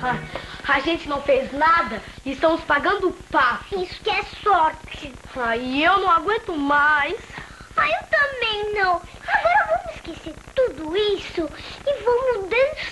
A gente não fez nada e estamos pagando o pato. Isso que é sorte. Ai, eu não aguento mais. Eu também não. Agora vamos esquecer tudo isso e vamos dançar.